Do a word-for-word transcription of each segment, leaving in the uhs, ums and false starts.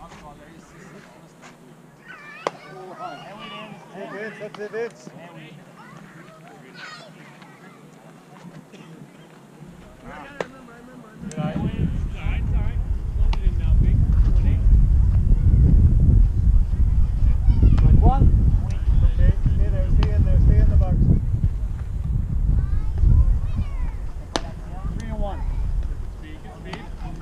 Hey Vince, that's it Vince. Good eye. Like one. Okay, stay there, stay in there, stay in the box. Three and one. Speed, get speed.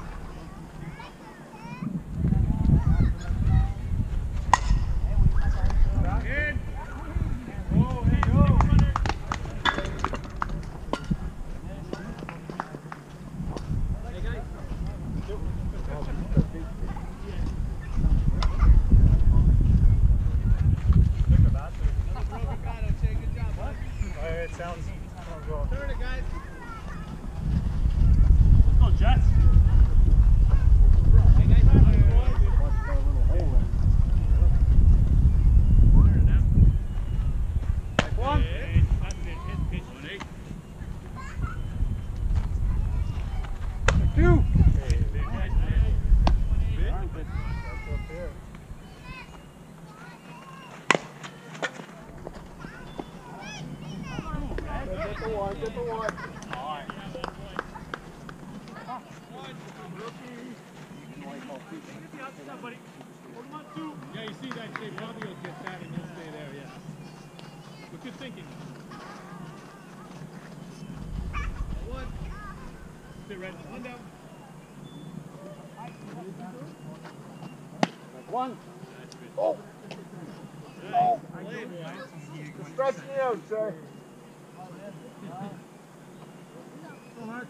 In. Oh, hey, go. Hey guys. It sounds well. Turn it, guys. Let's go, Jets. Hey, guys. Watch that little hole in. Like one. Two. Get the one, get the one. All right. Yeah, you see that shape. Robbie will get that and he'll stay there, yeah. But good thinking. One. Stay right. One down. One. Oh. Oh. Play, boy. You're stretching me out, sir. Go, Mark.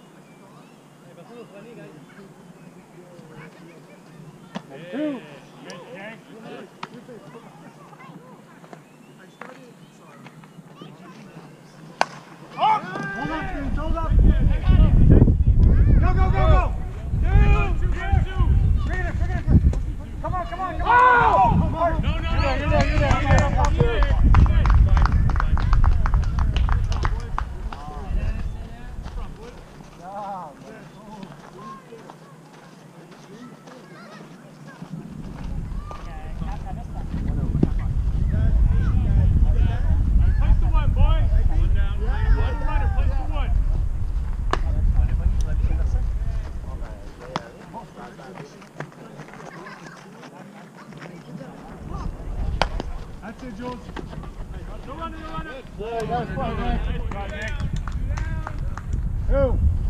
And two. Up! Hold on, Steve. Hold up. Go, go, go, go! Two! Bring it in, bring it in. Come on, come on, come on! Oh! No, no, no! You're there, you're there, you're there. You're there. That's it, Jules. No running, no running. Yeah, that was fun, man. Two.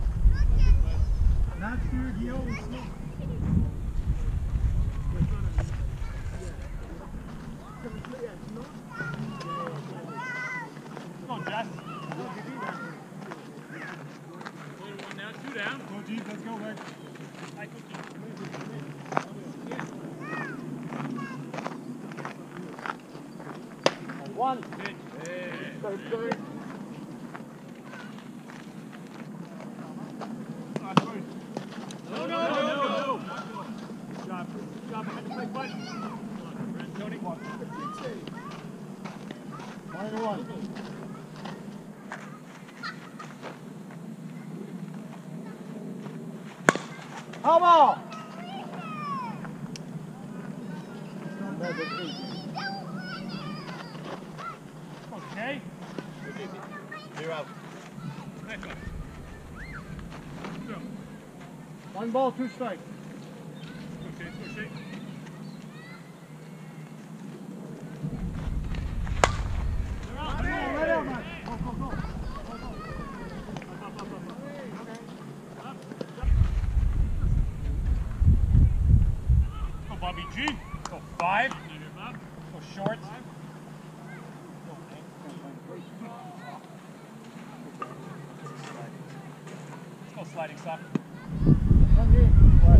Not scared, he always smoke. Come on, Jess. One down, two down. Go, G, let's go, Rick. Hi, Cookie. One. Hey. Third, third. No, no, no, no, no. Good job. Good job. Had to play one. Come on, Tony. One and one. Come on! Okay. You're out. Nice one. Go. One ball, two strikes. Okay, push it. They're out. Right out, right out, man. Go, go, go. Up, up, up, up, up. Okay. Up, up. Go, Bobby G. Go five. Go short. Let's go sliding stop. One game. What?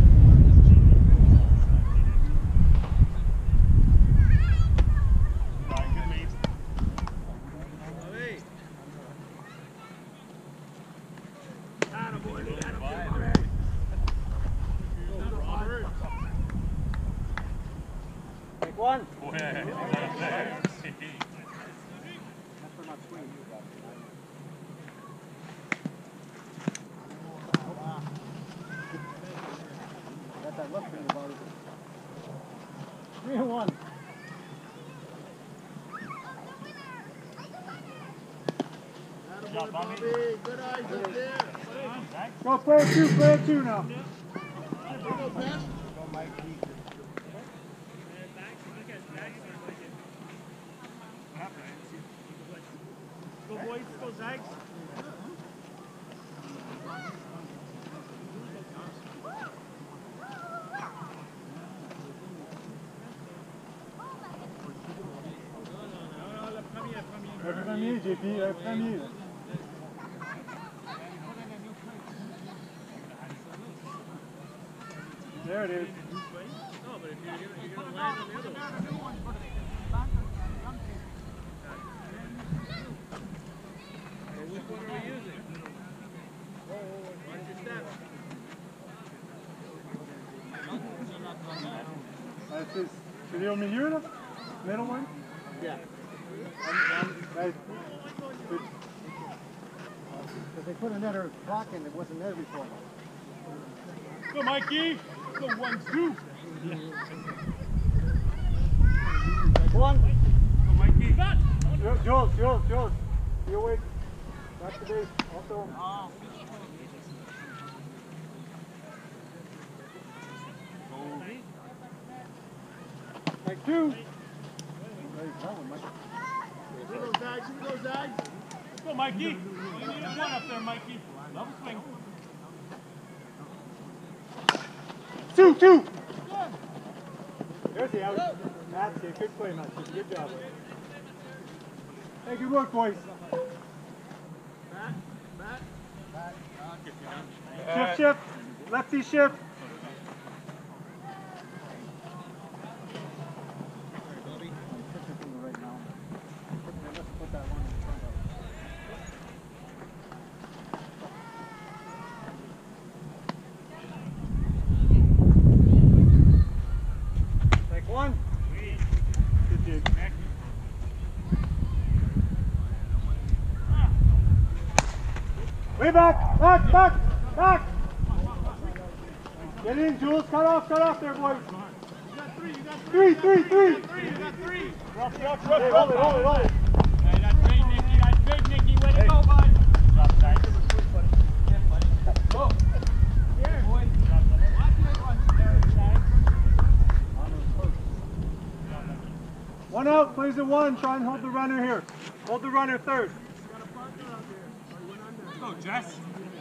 Right, good lead. Attaboy, attaboy. Take one. Boy, he's out of there. That's for not swinging. Got that left finger body. Good eyes up there. Go play it two, play it two now. Go, Pat. Go, Mikey. Go boys, go Zags. Le premier, J P, le premier. There it is. No, but if you're gonna, you're gonna land on the other one. Hey, which one are we using? Watch your step. That's his. Celui au milieu, là? Middle one? Yeah. Right. They put another clock in that wasn't there before. Go Mikey! Go one, two! One. Go Mikey! Got! Jules, Jules, Jules. You wait. Back to base. Also. Oh. Like two. Here goes Zags. Here goes Zags. Let's go Mikey! You need a one up there, Mikey. Love a swing. Two, two. There's the out. That's it. Good play, Matthew. Good job. Hey, good work, boys. Back. Back. Shift, shift. Lefty shift. Take one. Good dude. Way back, back, back, back. Get in, Jules. Cut off, cut off there, boys. You got three. You got Three, three, three. three. You got three. Rough, rough, Hey, rough, hold it, hold it, hold it. Hey, that's big, Nicky. That's big, Nicky. Way to go, bud. Drop tight. Go. Here, boy. One out, plays it one. Try and hold the runner here. Hold the runner third. Let's go, Jess.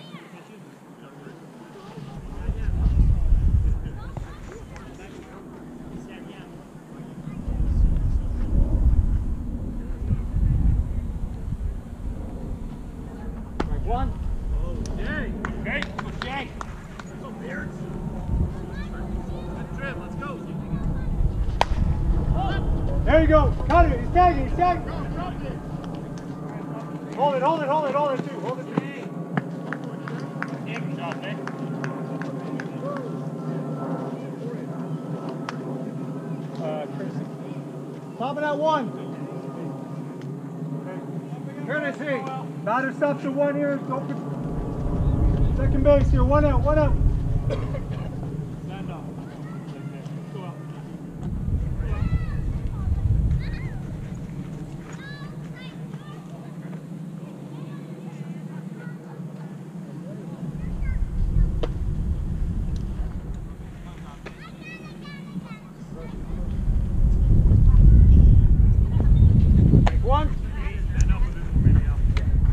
One. Oh, Jay. Okay, go Jay. Let's go, Beards. Let's trim, let's go. There you go. Cut it. He's tagging. He's tagging. Hold it, hold it, hold it, hold it too. Hold it too. Yeah, good job, Nick. Uh, Tracy. Top of that one. Courtesy. Batter stops to one here. Open. Second base here. One out. One out. Stand up. Go out. Take one. Stand up a bit more, maybe out.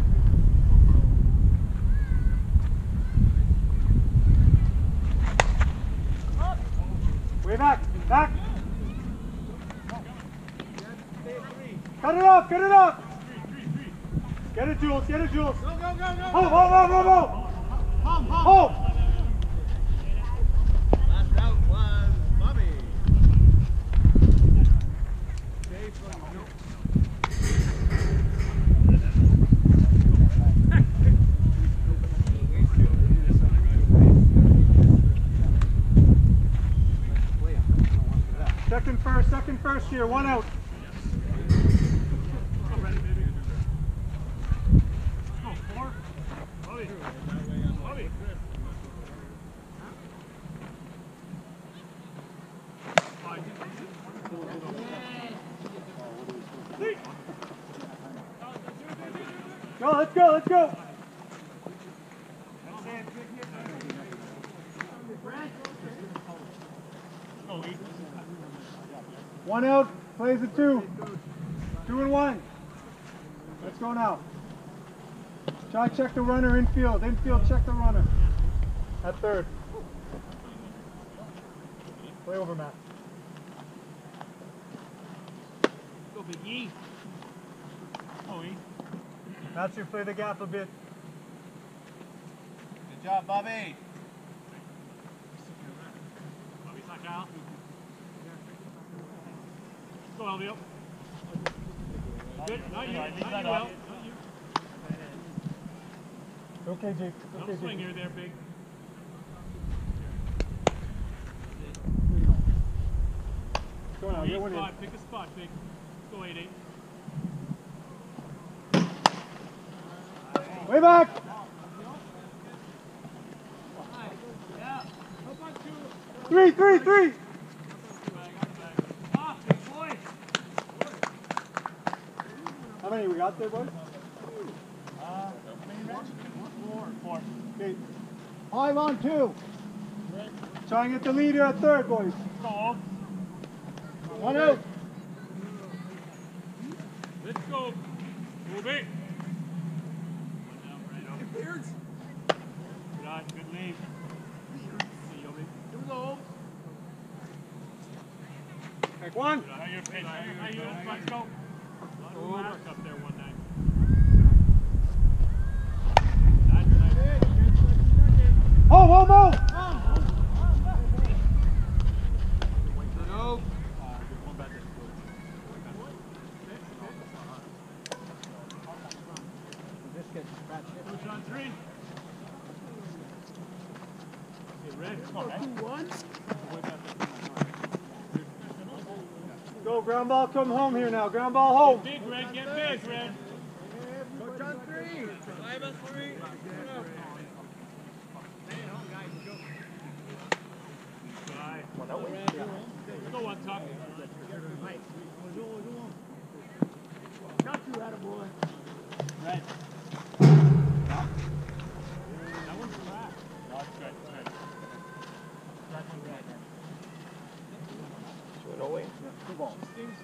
Way back. Back. Cut it off. Cut it off. Get it, Jules. Get it, Jules. Go, go, go, go. Hold, hold, hold, hold, hold. Hum, hum. Hold. Last out was Bobby. Second first. Second first here. One out. Go, four. Bobby. Bobby. Five. Three. Go, let's go, let's go. One out, plays a two. Two and one. Let's go now. Try check the runner infield. Infield check the runner. At third. Play over, Matt. Go, Big E. Oh, E. Matt should play the gap a bit. Good job, Bobby. Bobby's not out. Go, Elvio. Good. Not you. Not you, El. Not you. Okay, Jake. No Okay, swing Jake. here there, Big. Go now, get Eight one in. spot. Pick a spot, Big. Go, eight eight. Way back! Three, three, three! Ah, big boy. How many we got there, boys? Uh, four. Four. Okay. Five on two. Try and get the leader at third, boys. Go. One out. Let's go. Move it. Good eye, good lead. See you, Obi. Here we go. Take one. How you pitch? How you let's go. A lot of mark up there one night. Nice, nice. Oh, one more! This gets scratched. Push on three. Get red. Two, one. Go, ground ball, come home here now. Ground ball home. Big red, get big red. Coach on three. Five on three. Go on top. Got you, attaboy. Red. That one's cracked. No, it's good. It's good. Crack one red. Should it away? Two balls.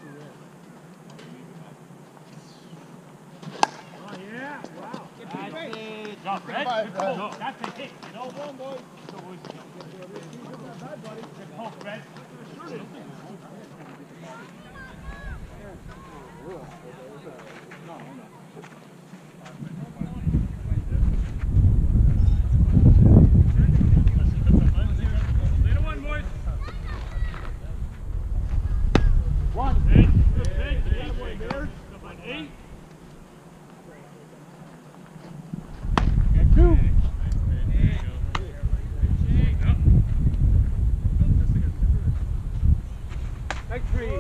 Oh, yeah. Wow. That's it. No, red. Five, Good pull. red. That's a hit. You know, one boy. Go, boys. Good pull, red. Later one, boys. One. Eight. Eight. Eight. Eight. Come on, eight. Get two. Take three.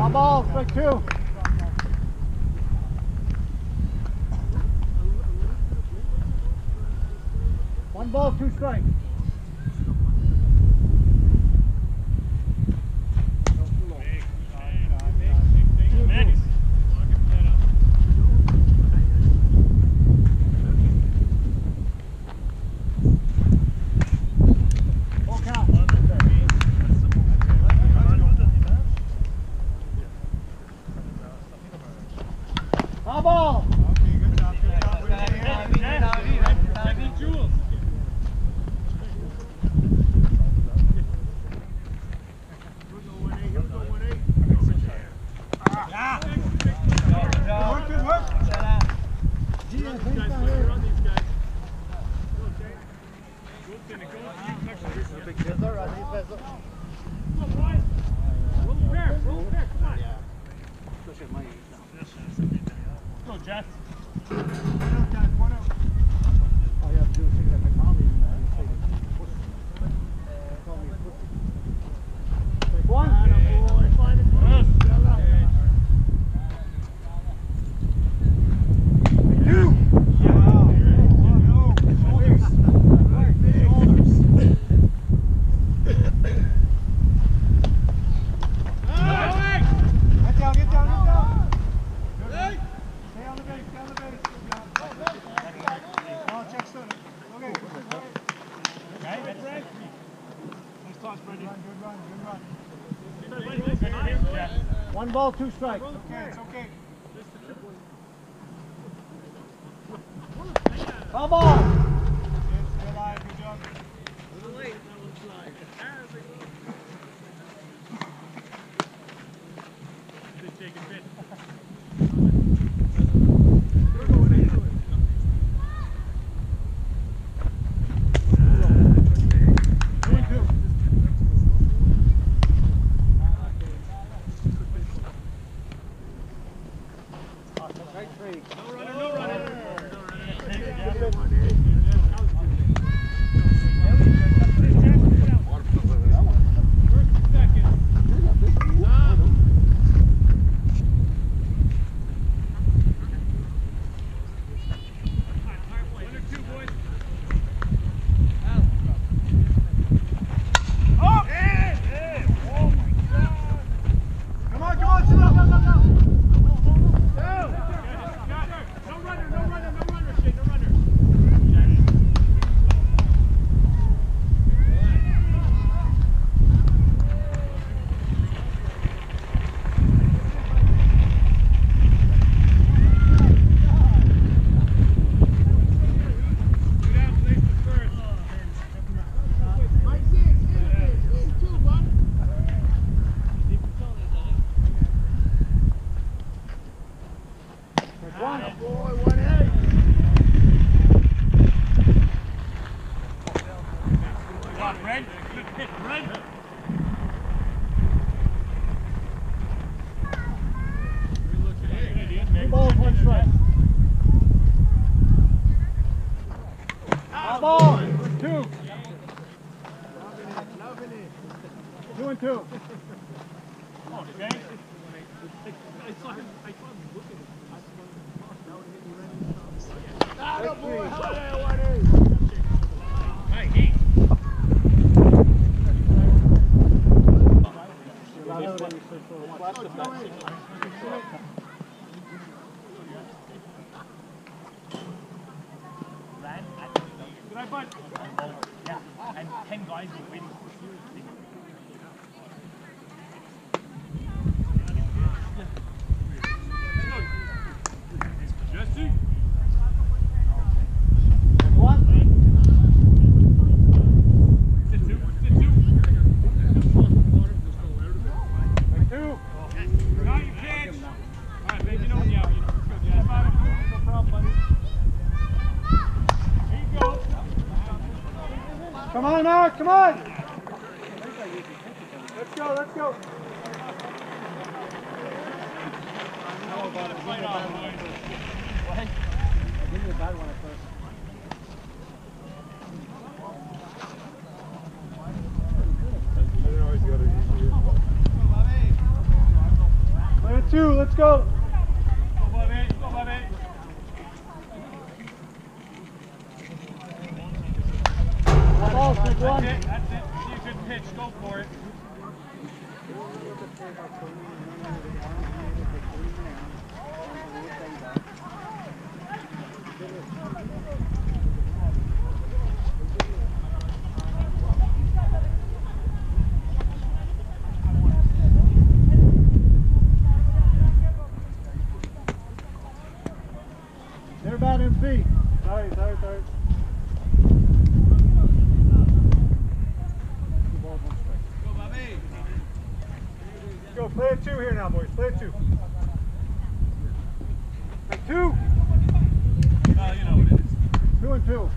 Foul ball, strike two. One ball, two strikes. Foul ball. Go, Jets. All you have to do is take that technology and uh, you say, push. Call me a pussy. Take one. Two. One ball, two strikes. Okay, it's okay. Foul ball. Stay alive, good job. Two and two. Oh, Jay. I saw him. I saw him looking Did I butt? Yeah, and ten guys were waiting for you. Jesse? One. Sit two. Sit two. Two. No, you can't. All right, baby, you know when you out. You know, let's go, Jazz. No problem, buddy. Here you go. Come on, Mark, come on! Let's go, let's go! Fight on, boys. What? Give me a bad one at first. I don't always got to use two, let's go. Go, Bobby. Go, Bobby. Ball, take one. That's it. That's it. See a good pitch. Go for it. They're about in feet. Sorry, sorry, sorry. Go, Bobby. Let's go, play a two here now, boys. Play a two. Play two. Well, you know what it is. Two and two.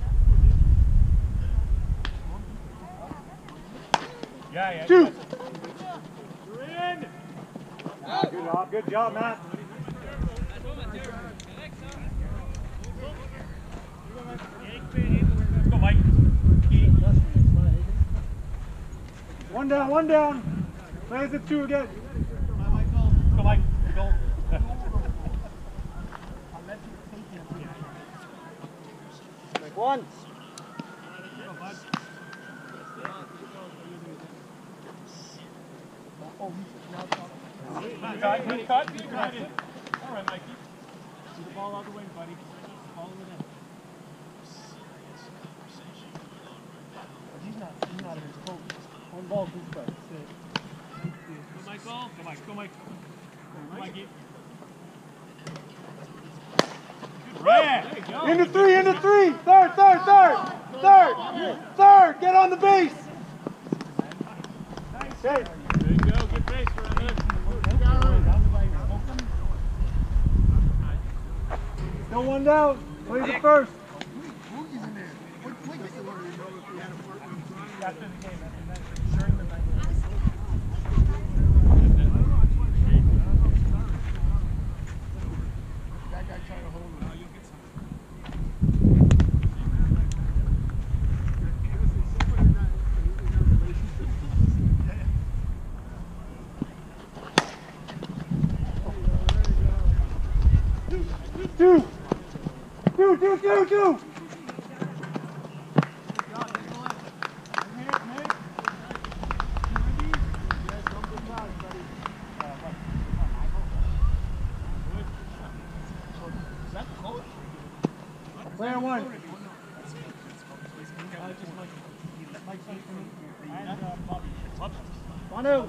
Yeah, yeah. Two. You're in. Good job, good job, Matt. Go, Mike. One down, one down. Plays it two again. Go, Mike. Go. Like one. Good cut. Good cut. Good cut. All right, Mikey. See the ball out the wing, buddy. Ball over there. He's not, he's not in his coat. One ball, two strikes. Go, Michael. Go, Mike. Go, Mike. Go, Mikey. Good red. There you go. Into three, into three. Third, third, third. Third. Third. Get on the base. Okay. There you go. Good base around there. Still one down. Plays it first. After the game, after that, during the night. That guy trying to hold him. You'll get some. Two. Two, two, two, two. Player one. One out.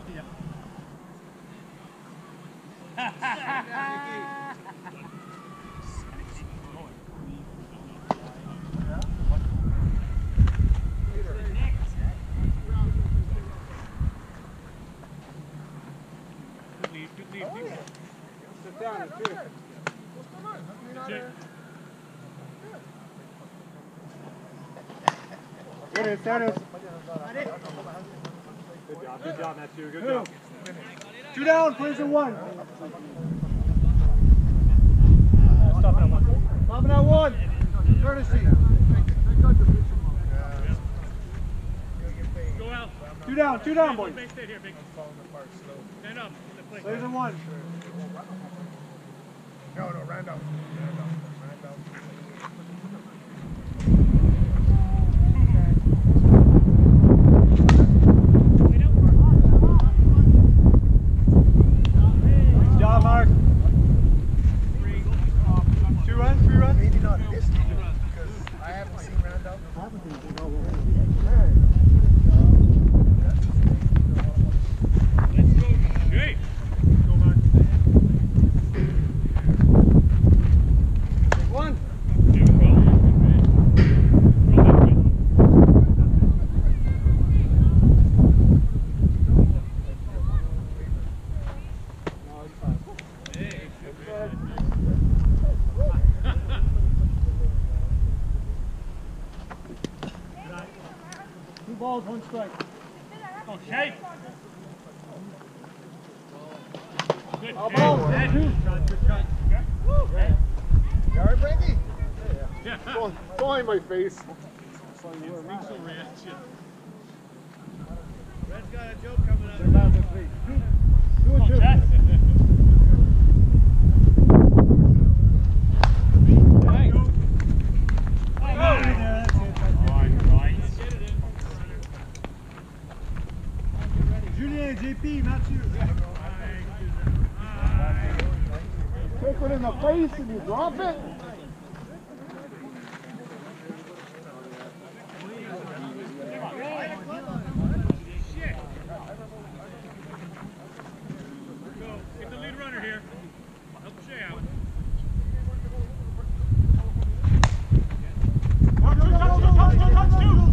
Sit down and shoot. Good hit, that is. Good job, good job, Matthew. Good job. Two down, plays in one. Stopping at one. Stopping at one. Courtesy. Go out. Two down, two down, boys. Stay here, big. Stand up. Plays in one. No, no, Randolph. Randolph. Good job, Mark. Two runs, three runs? Maybe not this team, because I haven't seen Randolph. Let's go. Great. Go, Mark. One. Two balls, one strike. Okay. Good. All balls, Good. two. Good shot, good shot. Okay. You all right, Brandy? Yeah. Falling, falling in my face. Facial reaction. Red's got a joke coming up. Two and Oh, two. Jack. Julien, J P, Mathieu. Take one in the face and you drop it. Get the lead runner here. Help Shay out. Touch, touch, touch, touch, touch, touch, two.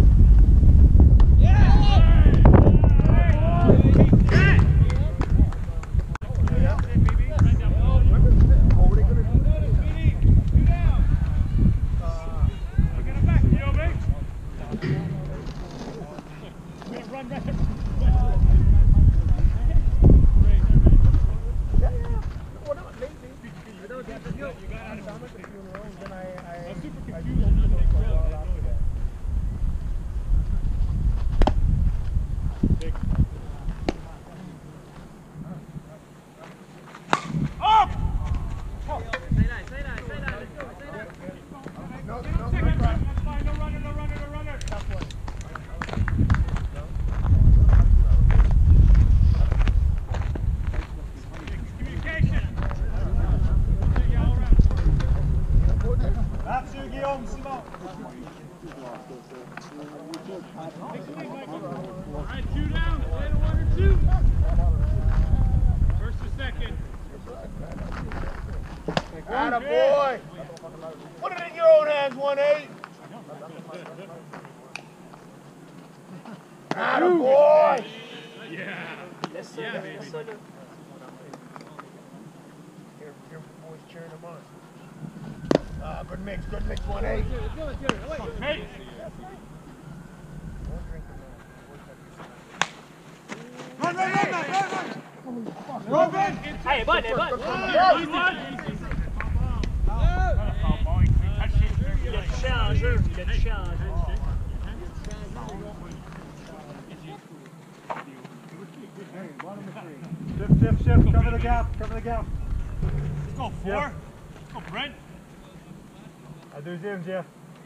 Hey, bud, hey, bud. Il a changé, il a changé. Shift, shift, shift, cover the gap, cover the gap. Let's go, four. Yeah. Let's go, Brent. À deuxième, Jeff.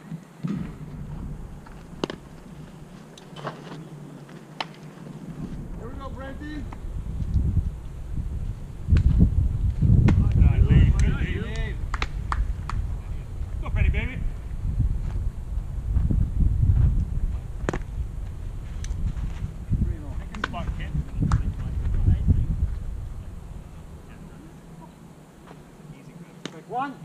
Here we go, Brandy. Go, Freddie, baby. Spot, kid. Take one.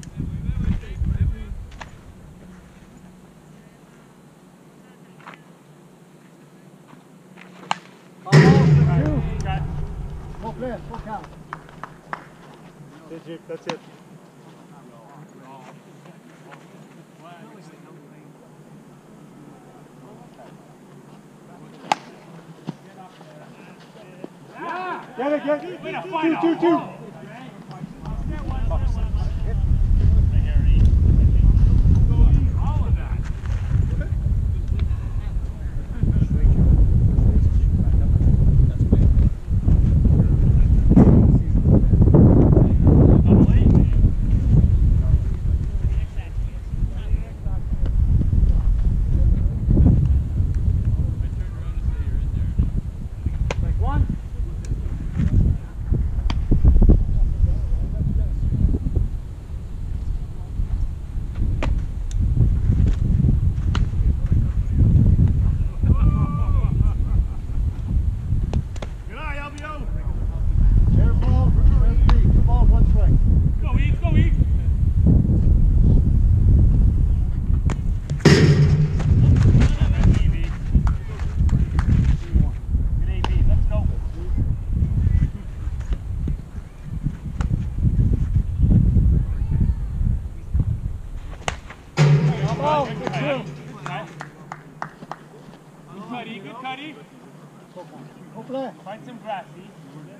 Full play, full count. That's it, that's it. Get it, get it. Two, two, two. Find some grass, see?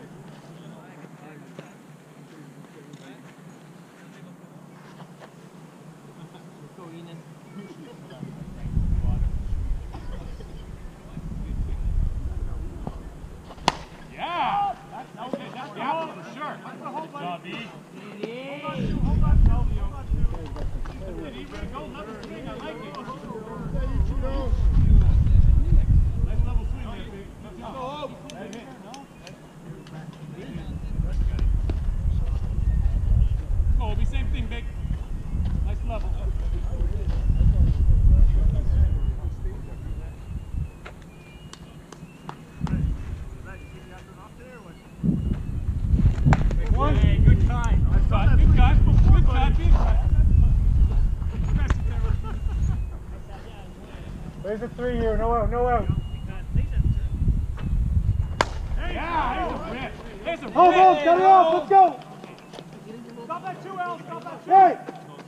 Yeah! That's okay, that's the apple for sure. Good job, E. Hold on to, hold on to, hold on to. Did he really go level swing? I like it. Nice level swing there, big. Let's go. One. Hey, good time. Good cut, good cut, good cut, good cut. There's a three here. No out, no out. Yeah, there's a rip. There's a rip. Hold on, cut it off. Let's go. Stop that two L, stop that two. Hey.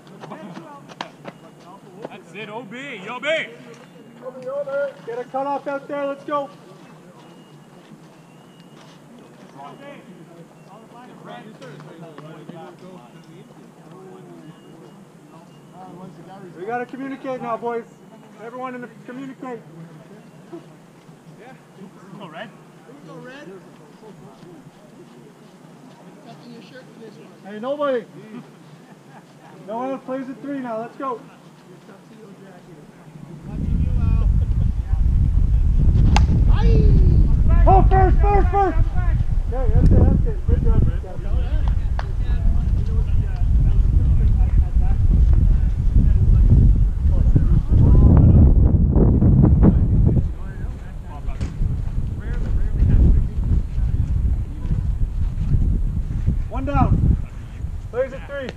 That's it, O B, O B. Over, over. Get a cut off out there. Let's go. We gotta communicate now, boys. Everyone in the communicate. Go red. Go red. Tucking your shirt for this one. Hey, nobody. No one plays at three now. Let's go. Oh, first, first, first. Okay, that's it, that's it. Good job. One down. Plays at three.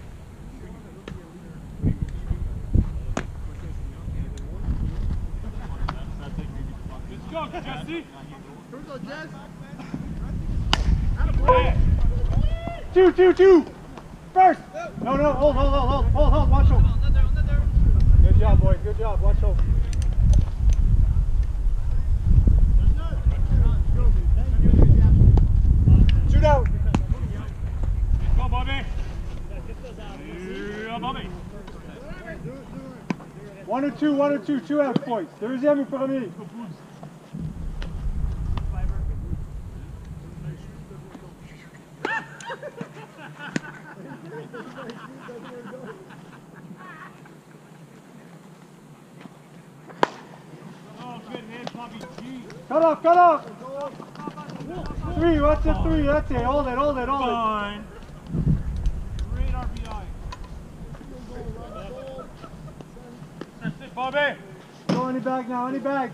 Let's go, Jesse. Here we go, Jess. Two, two, two. First. No, no, hold, hold, hold, hold, hold, hold. Watch home. Good job, boys. Good job. Watch home. Shoot out. Go, Bobby. Yeah, Bobby. One or two, one or two, two out, boys. Deuxième ou premier? Oh, good hit, Bobby G. Cut off, cut off. Three, what's the three? That's it. Hold it, hold it, hold it. Fine. Great R B I. That's it, Bobby. Go any bag now, any bag.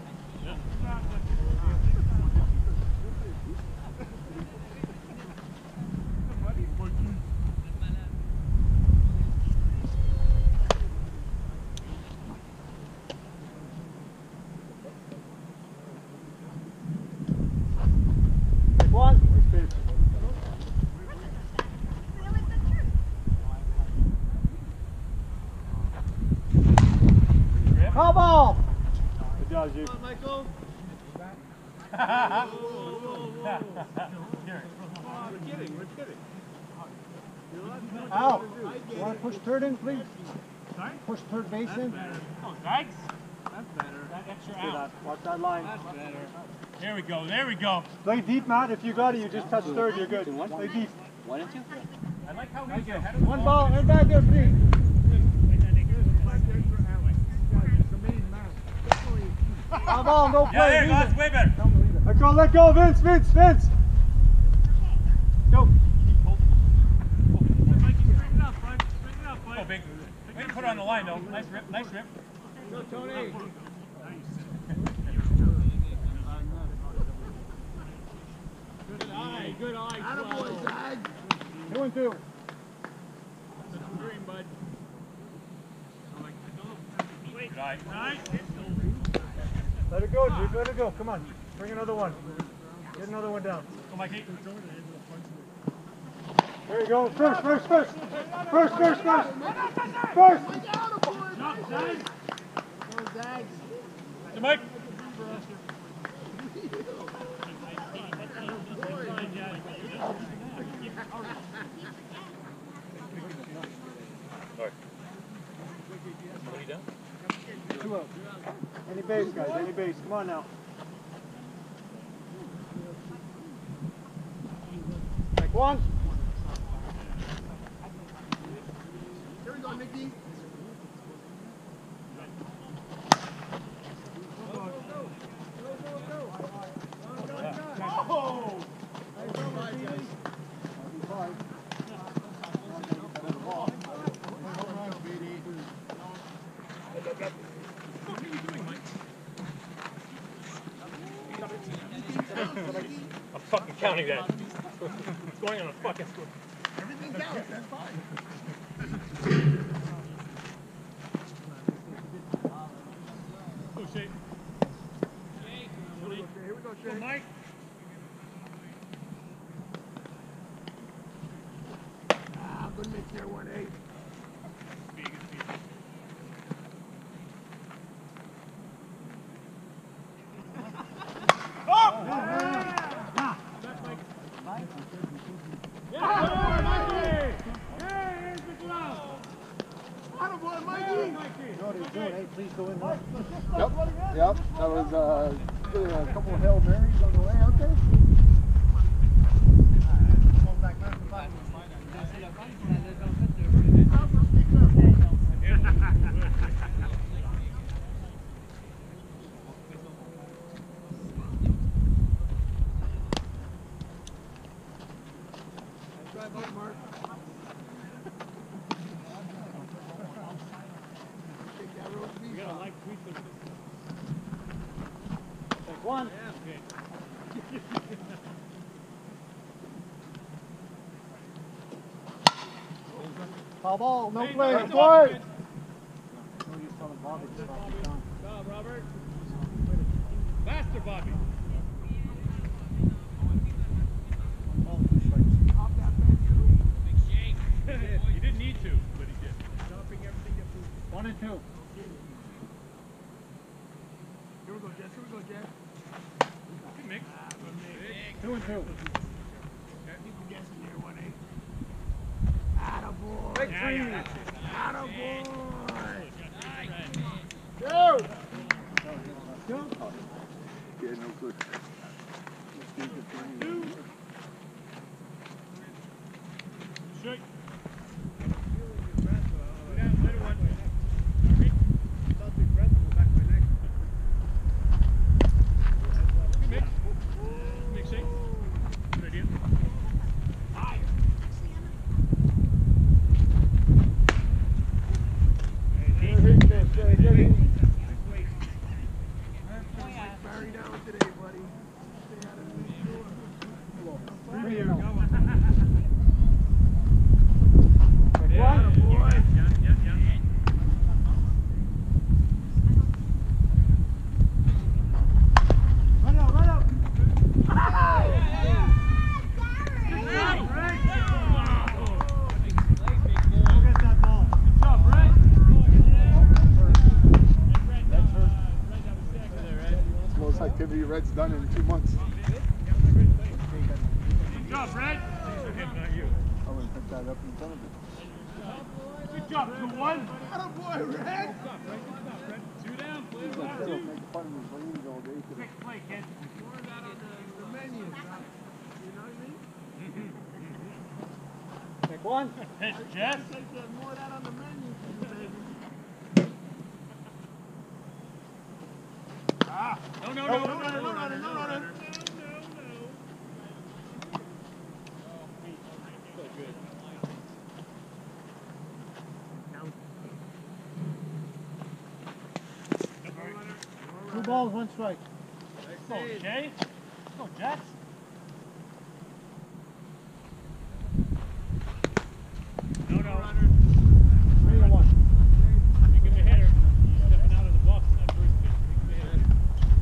One. Call ball. Good job, G. Come on, Michael. Here. We're kidding, we're kidding. Out. You want to push third in, please? Sorry? Push third base in. Oh, Zags. That's better. That extra Do out. that. Watch that line. That's better. There we go, there we go. Play deep, Matt. If you got it, you just touch third. You're good. Play deep. One and two? I like how we get ahead of the One ball. And back there, please. Foul ball. No play. Yeah, there you go, Leave that's it. way better. Let go. Let go. Vince. Vince. Vince. Go. Oh, big. Way to put it on the line, though. Nice rip, nice rip. Go, Tony. Good eye, good eye. Attaboy, Zag. Two and two. Green, bud. Good eye. Nice. Let it go, Duke. Let it go. Come on. Bring another one. Get another one down. Go, Mikey. There you go. First, first, first. First, first, first. First. Jump, Zags. Go, Zags. Hey, Mike. Two out. Any base, guys. Any base. Come on now. Take one. Here we go, Nicky. I'm fucking counting that. It's going on a fucking score. Everything counts, that's fine. Go, Shay. Here we go, Go, Mike. Ah, good mix there, one eight. Please go in there. Yep, yep. That was uh, a couple of Hail Marys on the way out there. One. Foul ball, no play. Hey, Play. Stop, Robert. Faster, Bobby. He didn't need to, but he did. Stopping everything that moves. One and two. Here we go, Jess. Here we go, Jess. Good mix. Two and two. People guessing there, one eight. Attaboy. Yeah, yeah, that's it. Attaboy. Go. Yeah, no good. Straight. Activity Red's done in two months. Good job, Red. Not you. I would have picked that up in front of it. Good job, two one. Attaboy, Red. Two down, play He's like, still make fun of his ladies all day today. Quick play, kid. More of that on the, the menu. You know what I mean? Take one. Hit, Jess. Take that more of that on the menu for you, baby. Ah. No, no, No, no, no, no, no, no, no, no, no, no. Two balls, one strike. Go, Jay. Go, Jess. No, no. Three to one. Make him a hitter. Stepping out of the box in that first pitch. Make him a hitter.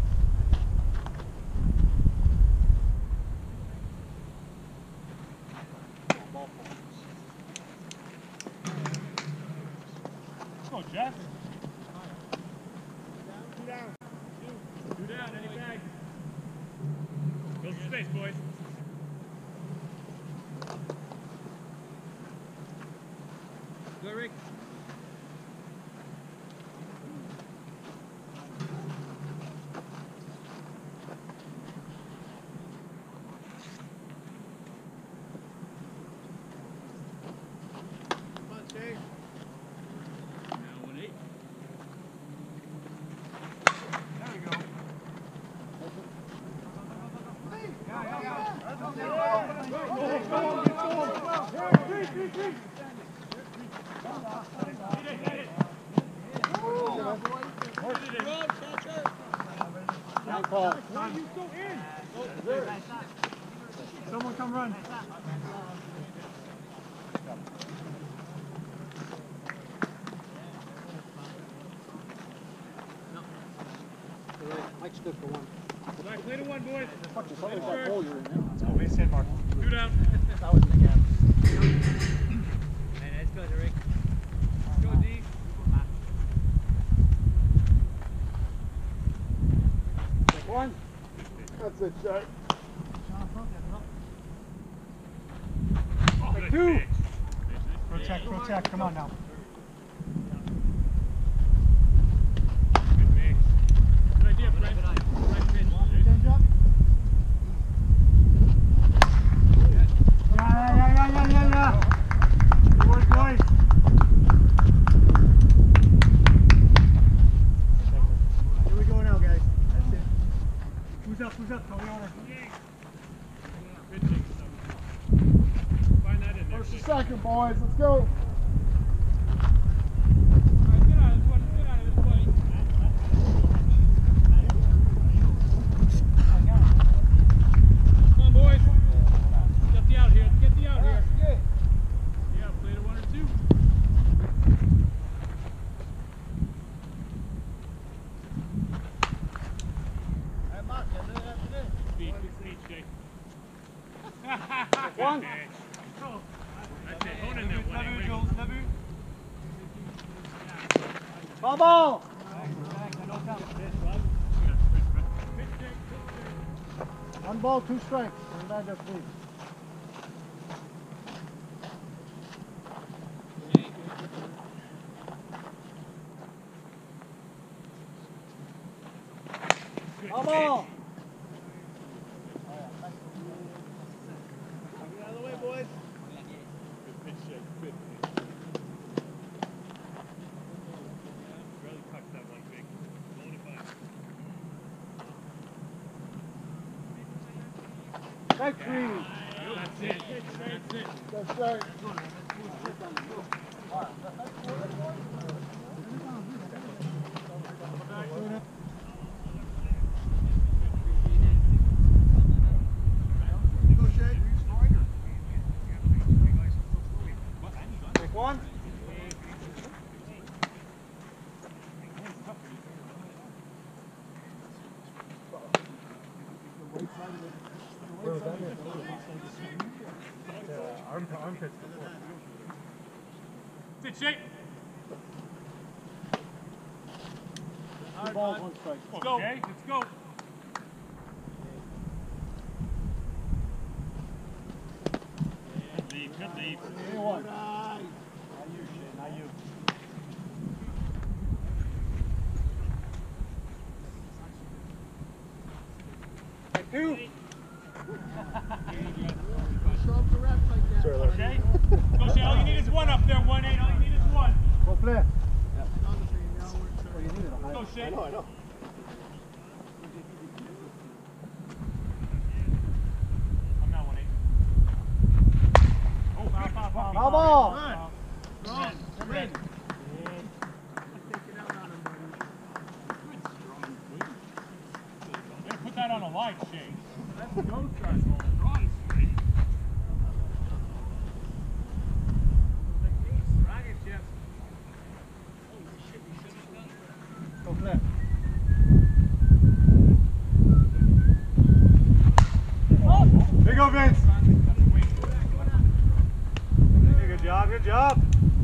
Go, Jess. Two down. Two down, any bag. Go to space, boys. Go, Rick. Come on, Chase. Now one eight. There we go. Yeah, yeah, yeah. Go, go, go, go, go. Three, three, three. come run. Mike stood for one. Mike, play to one, boys. Fucking something like that hole you're in there. Let's go, base hit, Mark. Two down. That was in the gap. Hey, let's go, Rick. Go, D. Take one. That's it, Jack. Oh, Take two. Protect, protect. Come on now. Good mix. Good idea, Frank. Right pitch. Change up. Yeah, yeah, yeah, yeah, yeah, yeah. Good work, boys. Here we go now, guys. That's it. Who's up? Who's up? Tell me order. Pitching. Find that in there. First and second, boys. Let's go. Get out of this one. Get out of this play. Come on, boys. Get the out here. Get the out here. Yeah, play to one or two. Speed, good speed, Jake. One. That's it. Hold in there, one. Ball, ball. One ball, two strikes. Turn back up, please. Ball, ball. Out of the way, boys. Good pitch, Jake. Good. Really touched that one big. Going to five. Strike three. That's it. That's it. That's right. Take one. Armpits. That's it, Jake. Two balls, one strike. Let's go. Okay, let's go. Good lead, good lead. Hey, one. Not you, shit. Not you. Take two. Okay? Go, Shay. All you need is one up there, one eight. All you need is one. Go play. Oh, you needed a high. Go, Shay. I know, I know. I'm not one eight. Oh, foul, foul, foul. Foul ball. Run. Run. Red. Better put that on a line, Shay. Let's go, Trust. Run, Shay. Rocket ship. Holy shit, we should have done it. Go play. There you go, Vince. Hey, good job, good job.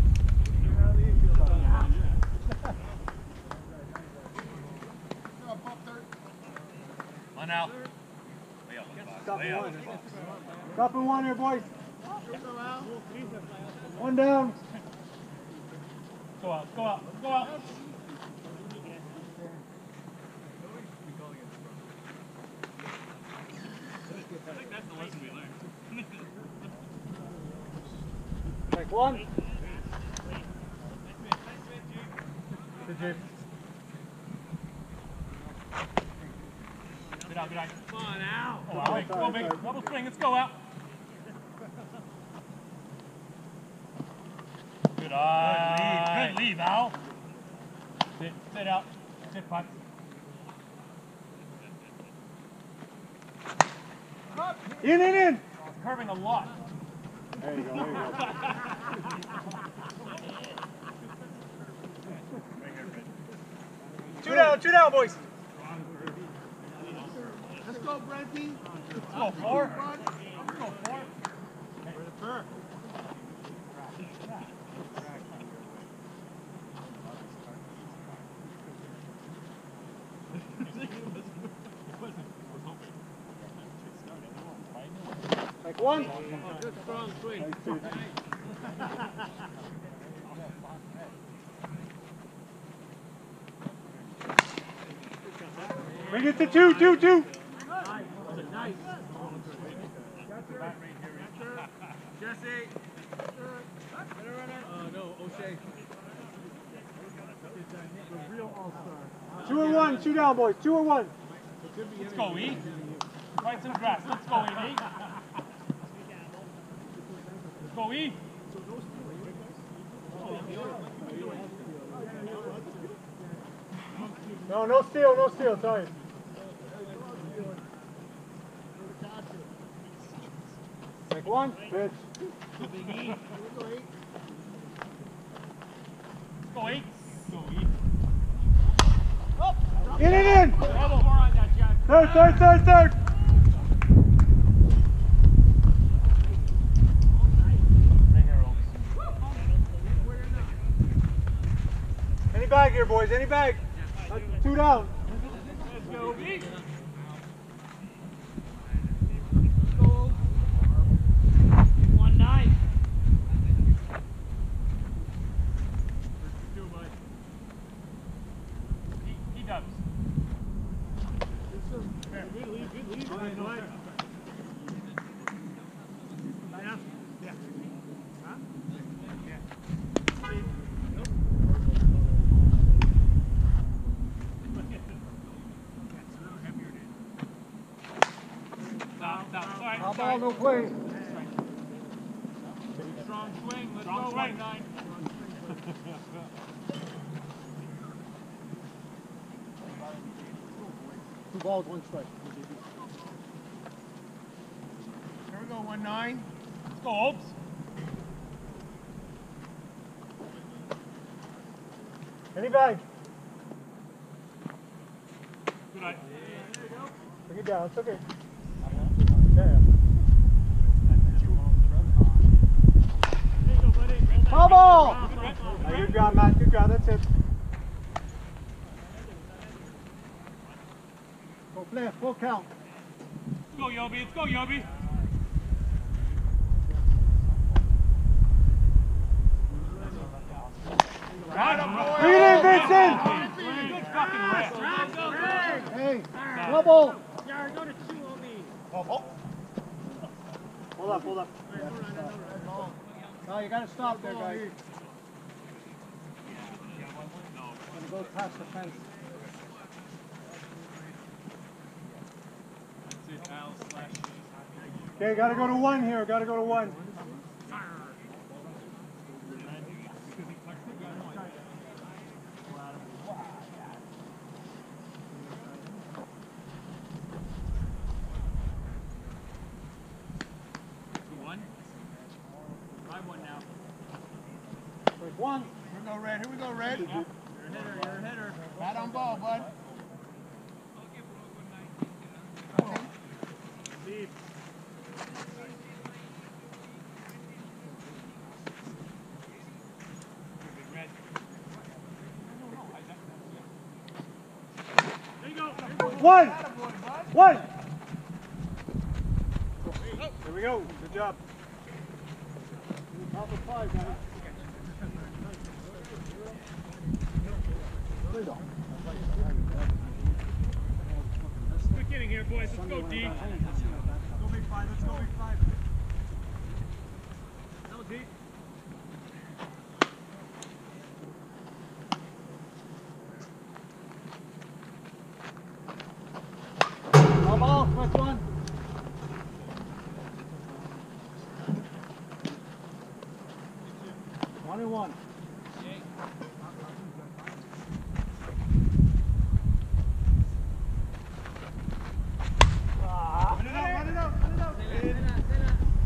One out. Stop and one. Stop and one here, boys. One down. Go out, go out, go out. I think that's the lesson we learned. Take one. Good, Jake. Get out, get out. Come on, out. Oh, out. Big, go big. Double swing, let's go out. Good eye. Good lead, Al. Sit, sit out. Sit, putt. In, in, in. curving a lot. There you go, there you go. Two down, two down, boys. Let's go, Brenty. Let's go four. Let's go four. Like one. Oh, good strong swing. Nice pitch. Bring it to two, two, two. Nice. Jesse. Oh, no, O'Shea. The real all-star. Two and one, two down, boys. Two and one. Let's go, E. Find some grass. Let's go, E. Let's go, E. No, no steal, no steal. Sorry. Take one. Pitch. Let's go, E. Let's go, E. Get it in. Double more on that, Jack. Third, third, third, third. Any bag here, boys? Any bag? That's two down. Let's go, E. One nine. He, he does. Stop, stop. Sorry, How sorry. ball, no play. Strong swing. Let's Strong go, Oh, one Oh, nine. Two balls, one strike. Here we go, one nine. Let's go, Opes. Any bag? Good night. Bring it down. It's okay. Yeah. Foul ball! Now, good job, Matt. Good job. That's it. Go play. Full count. Let's go, Yobi. Let's go, Yobi. Got him, boy. Bring it in, Vincent! Good fucking rest. Hey, double! Oh, oh. Hold up, hold up. No, you gotta stop there, guys. Gonna go past the fence. Okay, gotta go to one here. Gotta go to one. There's one. Here we go, Red. Here we go, Red. You're a hitter. You're a hitter. Bat on ball, bud. Leave. There you go. One! One! Here we go. Good job. Top of five, guys. Quick inning here, boys. Let's go, D. Let's go big five. Let's go big five. That was deep. Foul ball. First one. One and one. Run it out, run it out, run it out.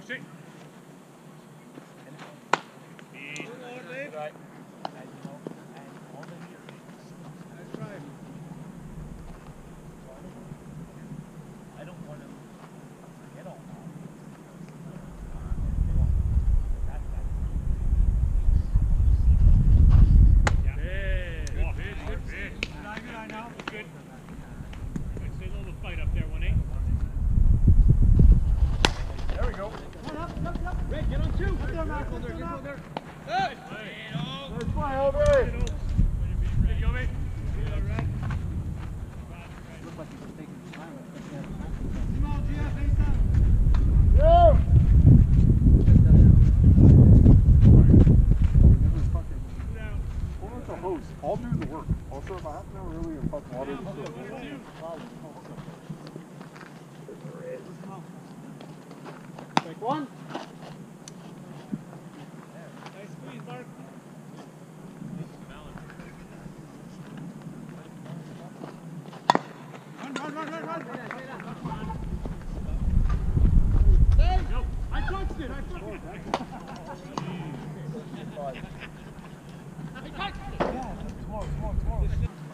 Push it. Easy. Right. That's right. I don't want to forget all that. Yeah. Good. Oh, fish, good fish. Good eye, good eye now. Good. Good. Stay a little fight up there, one eight. There we go. Head up, up, up. Red, get on two. Up there, Max, up there, Max. Hey. Nice play, Obi. Good, Yobi. Looked like he was taking his time. Small G F, face up. Yeah. Well, that's a host. I'll do the work. I'll serve a half an hour early and fuck water and shit. Take one. Nice squeeze, Mark. Run, run, run, run, run. Hey! Go. I touched it, I touched it. Tomorrow, tomorrow, tomorrow.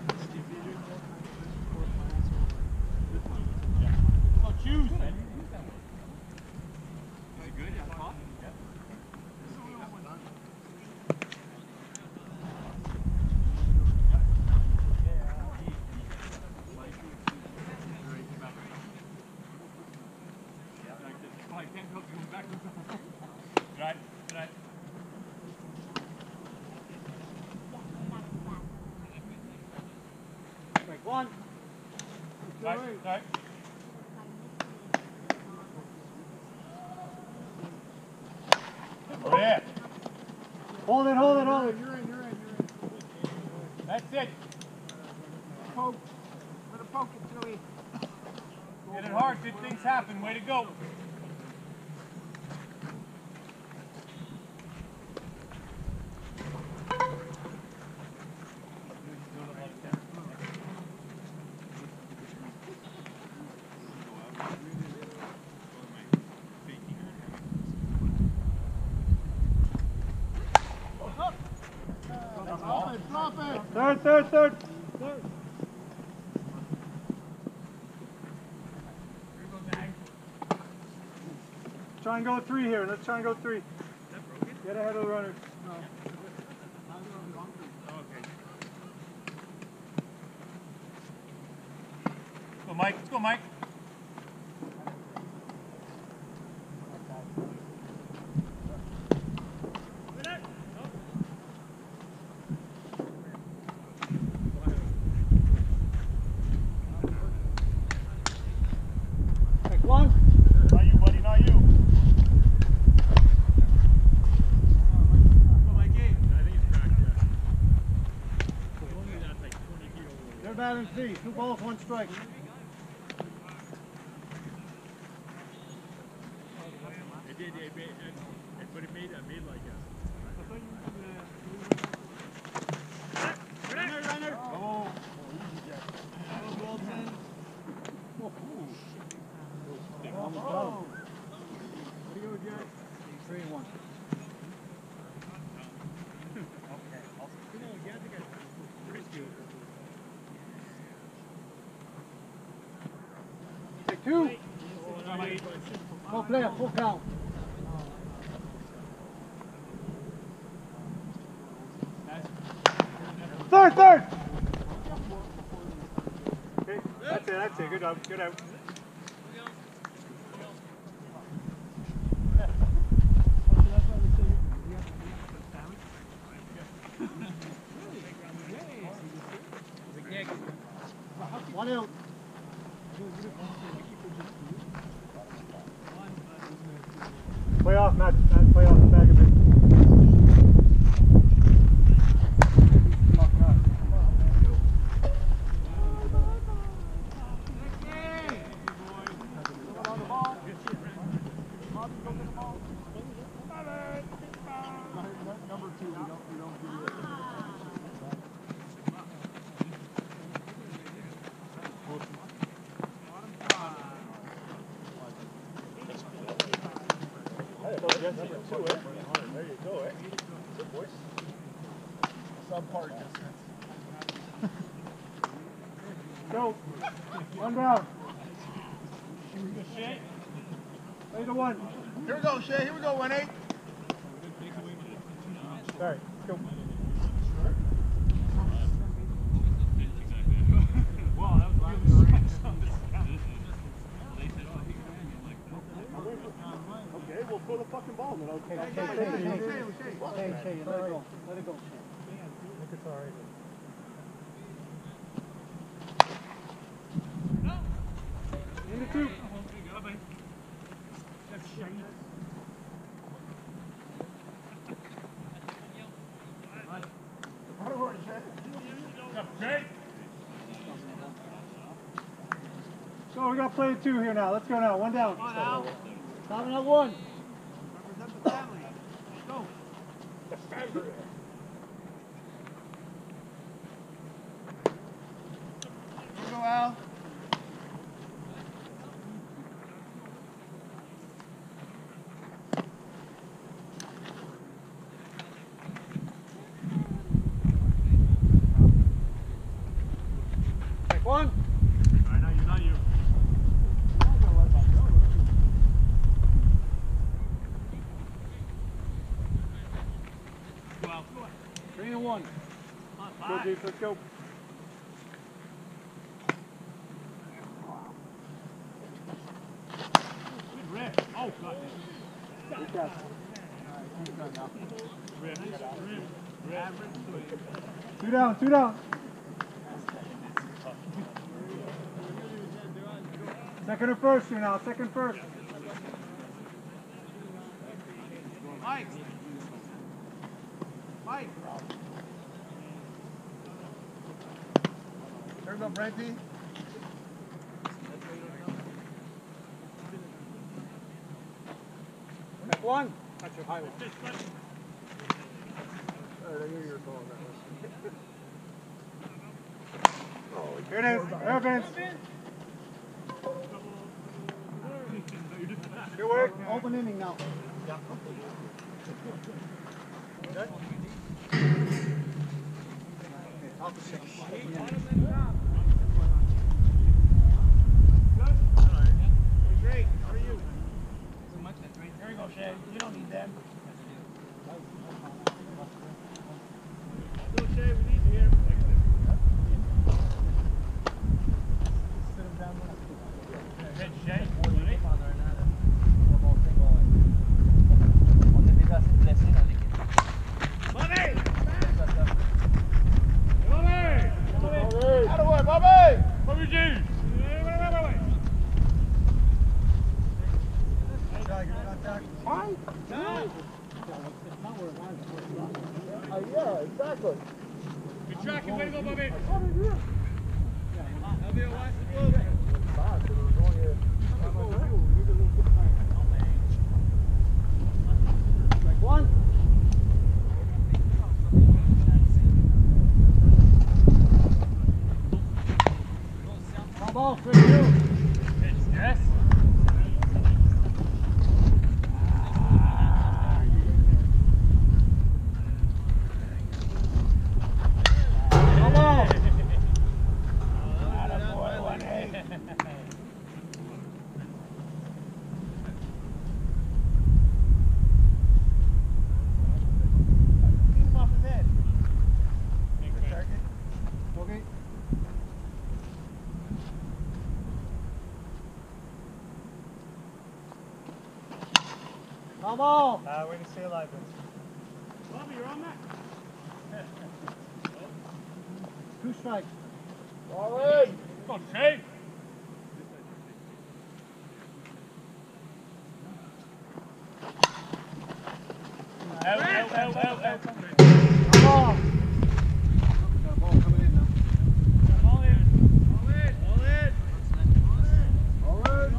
Oh, choose. Right, right. Take one. Right, right. Oh, yeah. Hold it, hold it, hold it. You're in, you're in, you're in. That's it. Poke. Let it poke it, Joey. Hit it hard. Good things happen. Way to go. Drop it, drop it. Third, third, third. Third. Try and go three here. Let's try and go three. Get ahead of the runners. Let's go, Mike. Let's go, Mike. Take one. Not you, buddy, not you. They're batting C. Two balls, one strike. It did, it made, but it made, it made like a... Runner, runner. Oh. Oh. What do you do, Jack? Three and one. Take two. Go player, full count. Third, third. Okay, that's it, that's it. Good out, good out. One out. Play off, Matt. Matt, play off the bag of it. Number two, we don't, we don't do it. Number two, eh? There you go, eh? Good boys. Subpart distance. Go. One down. Play the one. Here we go, Shay. Here we go, one eight. Sorry. Let's go. Wow, that was really Okay, we'll throw the fucking ball and then I'll Hey, I'll Shay, take Shay, it. Shay, Shay, Shay, let it go. Let it go. I think it's all right. In the two. So we got to play two here now. Let's go now. One down. Stopping at one. Represent the family. Go. Here we go, Al. Take one. I know you, not you. Go out. Three and one. Go, Chief. Let's go. Good rip. Oh, God. Good catch. Rip. Rip. Rip. Two down. Two down. Second or first here now. Second first. Mike. Mike. Here we go, Brenty. Take one. That's your highlight. Alright, I knew you were calling that one. Here it is. There, Vince. Good work. Open inning now. Good. Top of six. Great. How are you? Here we go, Shay. You don't need them. Go, Shay. We need you here. Hit Shay. Ready? Bobby! Bobby! Out of way, Bobby! Bobby G! Uh, yeah, exactly. Good tracking. Way to go, Bobby. Strike one. Foul ball, three two. Yes. Foul ball. Beat him off his head. Good target. Okay. Foul ball. Uh, way to stay alive, Vince. Bobby, you're on that. Two strikes. All right. Come on, Shay. Out, out, out, out, out. Foul ball. Got a ball coming in now. All in. All in. All in. All right.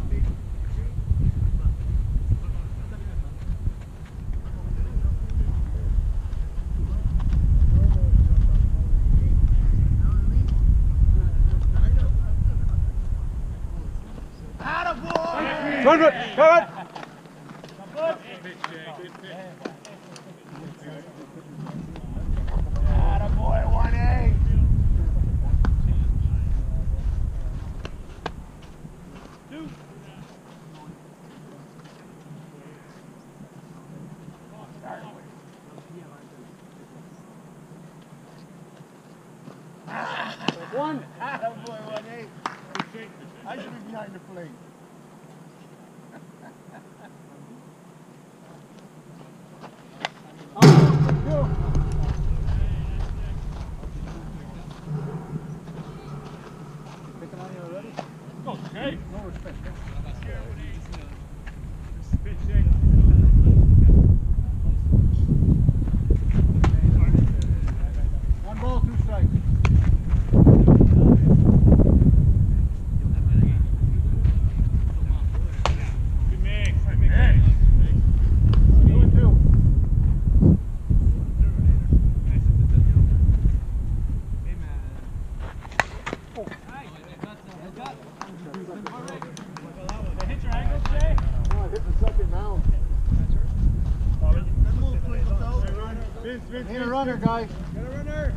Attaboy! Run, run, run. pitch, Jay. Good pitch. Attaboy, one A. Two. One. Attaboy, one A. I should be behind the plate. Picking on you already? Go, Jay. No respect. Pitch, Jay. One ball, two strikes. Good mix. Good mix. Two and two. Did I hit your ankle, Jay? No, I hit the second mound. Good move, please, though. Vince, Vince, Need a runner, guys. Get a runner.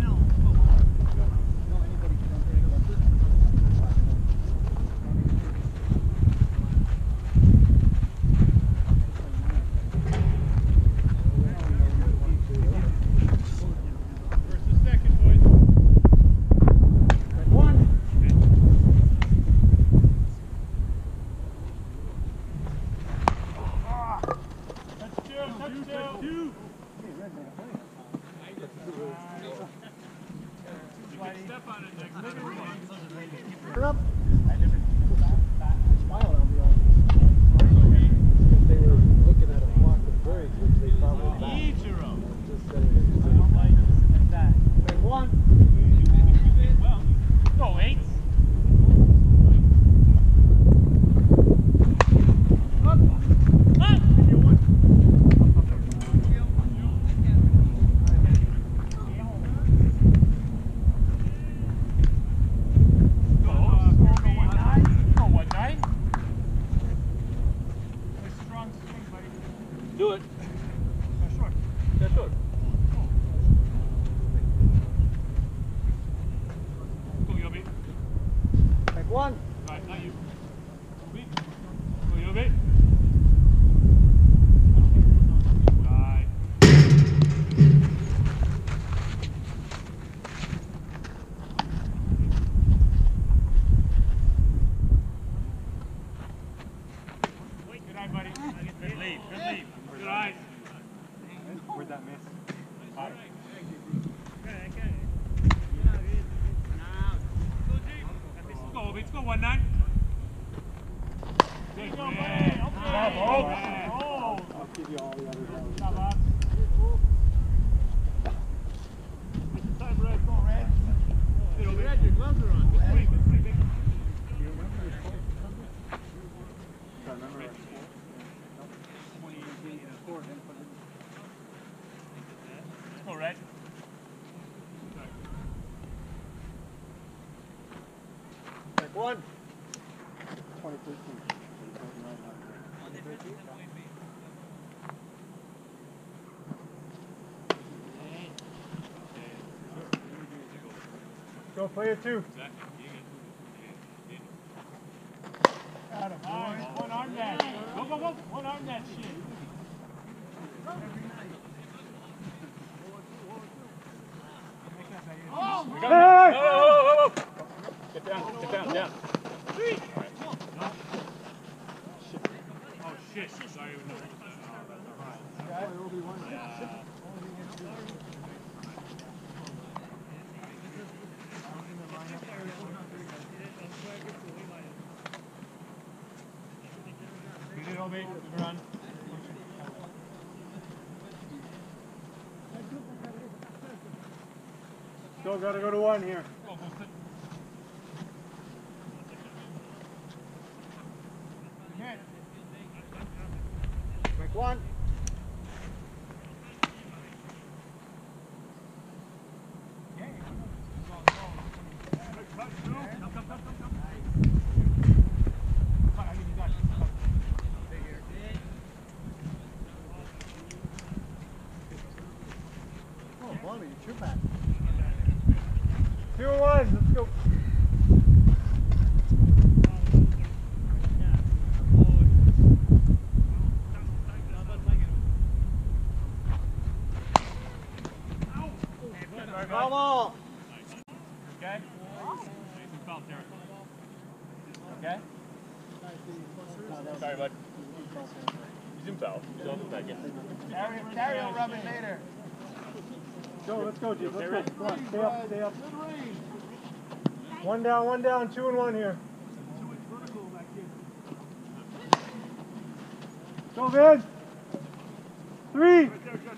First and second, boys. One. Touch two, touch two. Two. You can step on it next time. Put up. Smile on the audience. They were looking at a flock of birds, which they probably Ichiro. just said it. Take one. Well, go eight. Up. Up. Give me one. Go, uh, go one nine. Go one nine. Nice strong swing, buddy. Do it. Go short. That's short. Go, Yobi. Take one. Right, not you. Yobi. Go, Yobi. Right. Good eye, buddy. Good lead. Good lead. Good eyes. Where'd that miss? Go, Obi. Let's go one nine. Good go, buddy. Okay. Bravo. Oh. I'll give you all the others. Good job, Bob. Get the time right. Go, Red. Good, Obi. Red, your gloves are on. Good swing. Good swing, big. Do you remember your score? I remember our score. twenty-eight score, then put it in. Let's go, Red. Take one. twenty thirteen. Go player two. Got him. Nice. One arm that. Go, go, go. One arm that shit. Oh, We got him. Oh, oh, oh, oh. Get down, get down, down. oh shit. Sorry. Good hit, Obi. Good run. Still gotta go to one here. Go, go, sit. Hit. Take one. bud. He's in foul. He's on the back end. Terry, Terry will rub it later. Go, let's go, Jim. Let's go. Come on, stay up, stay up. One down, one down, two and one here. Go, Vin. Three.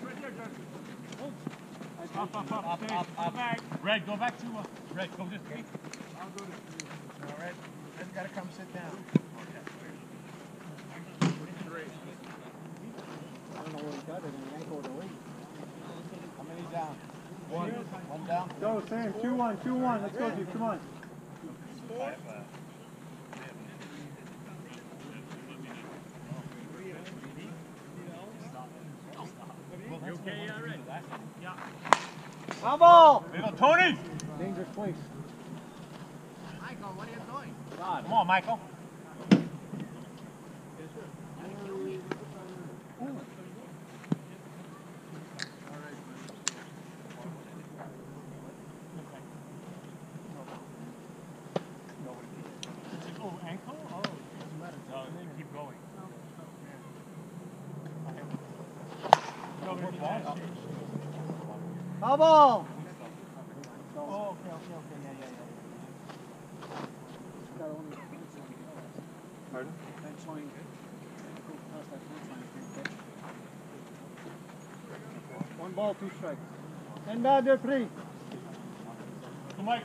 Up, up, up, up, up, up. Red, go back to uh, Red. Go this way. I'll go to no, Red. Red's got to come sit down. I don't know where he got it, and he ain't going to wait. How many down? One. One down. Go, Sam. Two, one, two, one. Let's go, Jim. Come on. You okay? Yeah, Red. Yeah. Foul ball. Little Tony. Dangerous place. Michael, what are you doing? Come on, Michael. Oh, ankle? Oh, it doesn't matter. No, then keep going. Foul ball. Oh, okay, okay, okay. Yeah, yeah, yeah. Pardon? Fence line. Go past that fence line, you can't catch it. One ball, two strikes. And down there, three. Come, Mike.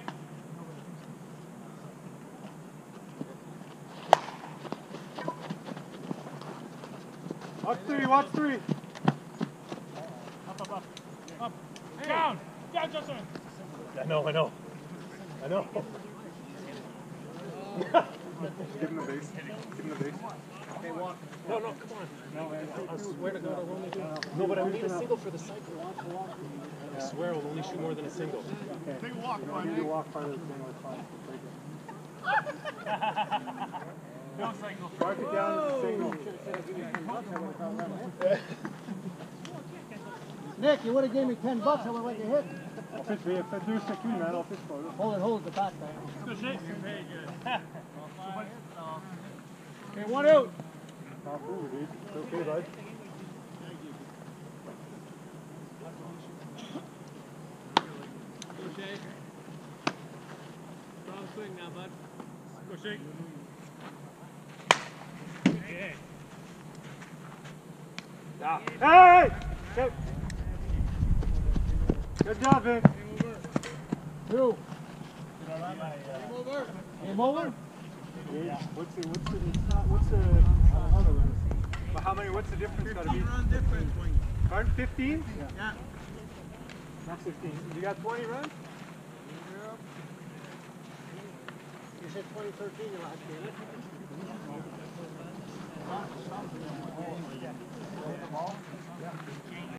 Watch three, watch three. Up, up, up. Up. Down. Down, Justin. I know, I know. I know. Give him the base. Give him the base. Okay, walk. No, no, come on. No, man. I swear to God, I will only do. No, but I need a single for the cycle. I swear I will only shoot more than a single. Okay. Take a walk, You Ron. need to walk farther than it's fine. No signal. Mark it down as a signal. Nick, you would have gave me ten bucks. I would have let you hit. I'll fish for you. If I do stick to you, man, I'll fish for you. Hold it, hold the back there. Good shit. Very good. Okay, one out. Not over, dude. It's okay, bud. Okay. Strong swing now, bud. Go shake. Yeah. Hey! Good. Good job, Vin. Two. Game over? Yeah. What's the, what's the, it's not, what's the, uh, other one? But how many, what's the difference got to be? Run different. Pardon, fifteen? Yeah. Not fifteen. You got twenty runs? You said twenty thirteen your last game.